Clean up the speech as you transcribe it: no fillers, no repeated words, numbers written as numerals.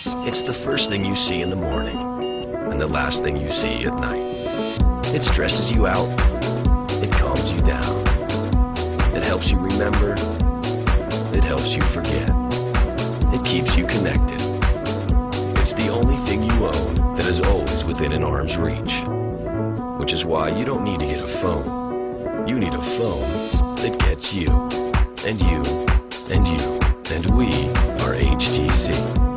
It's the first thing you see in the morning and the last thing you see at night. It stresses you out. It calms you down. It helps you remember. It helps you forget. It keeps you connected. It's the only thing you own that is always within an arm's reach. Which is why you don't need to get a phone. You need a phone that gets you. And you. And you. And we are HTC.